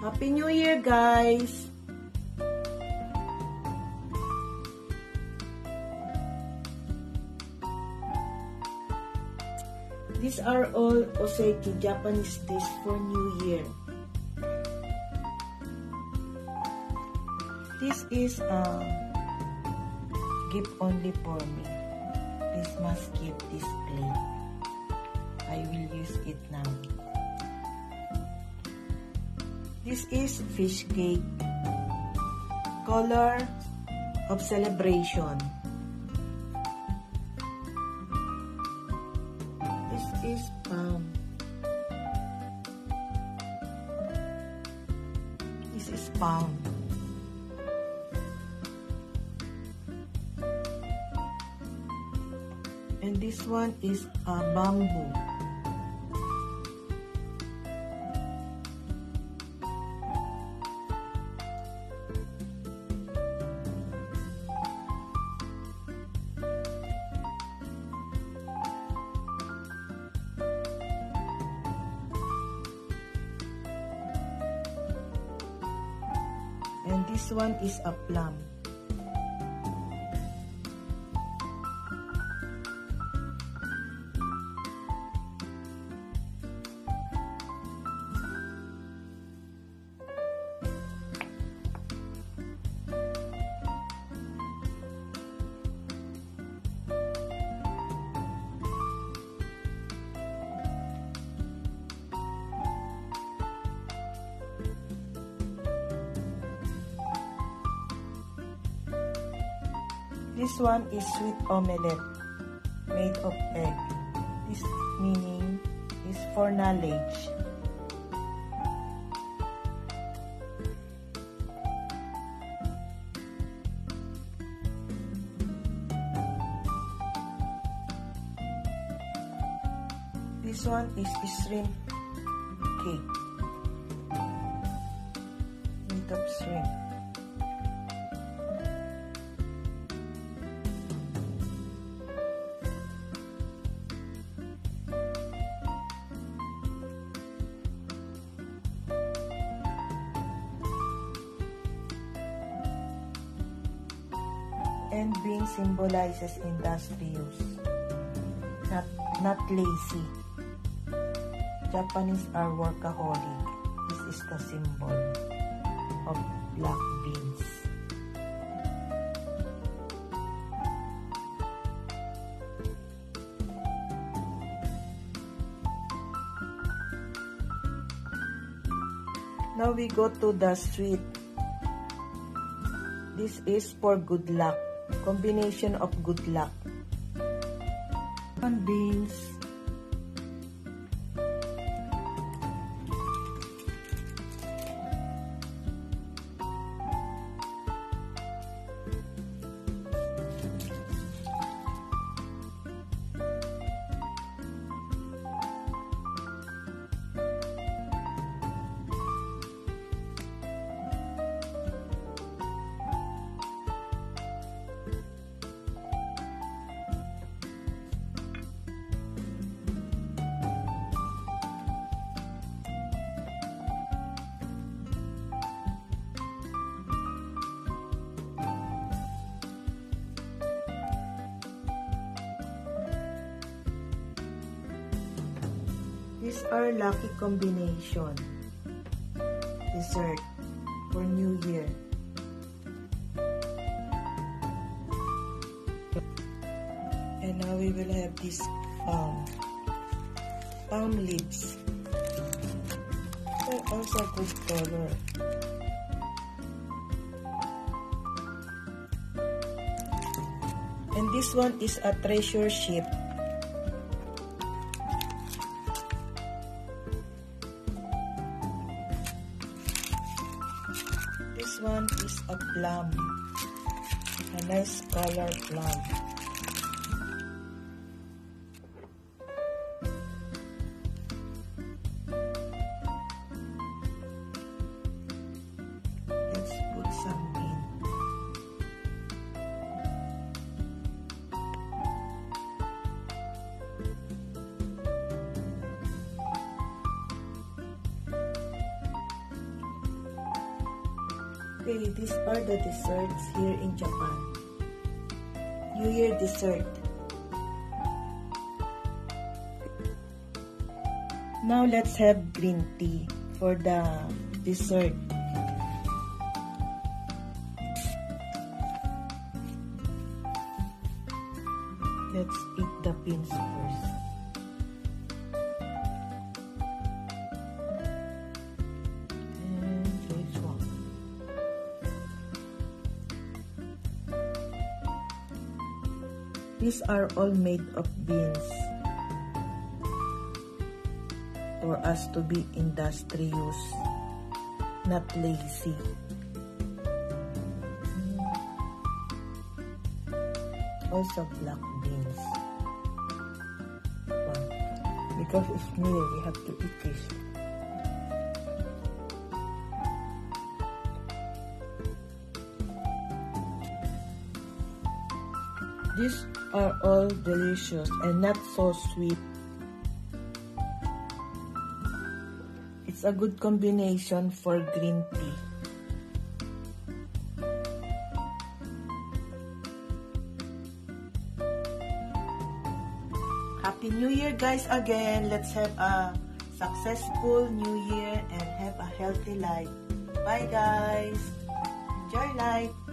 Happy New Year, guys! These are all Oseki Japanese dish for New Year. This is gift only for me. Please must keep this plate. I will use it now. This is fish cake. Color of celebration. This is This is pound. And this one is bamboo. And this one is a plum. This one is sweet omelette made of egg. This meaning is for knowledge. This one is shrimp cake made of shrimp. And being symbolizes industrious, not lazy. Japanese are workaholic. This is the symbol of black beans. Now we go to the street. This is for good luck. Combination of good luck. Beans. These are lucky combination. Dessert for New Year. And now we will have this palm leaves. They're also good color. And this one is a treasure ship. This one is a plum, a nice color plum. Let's put some in. Okay, these are the desserts here in Japan. New Year dessert. Now let's have green tea for the dessert. Let's eat the beans first. And this one. These are all made of beans for us to be industrious, not lazy. Also black beans. Wow. Because it's new, we have to eat this. These are all delicious and not so sweet. It's a good combination for green tea. Happy New Year, guys, again. Let's have a successful New Year and have a healthy life. Bye, guys. Enjoy life.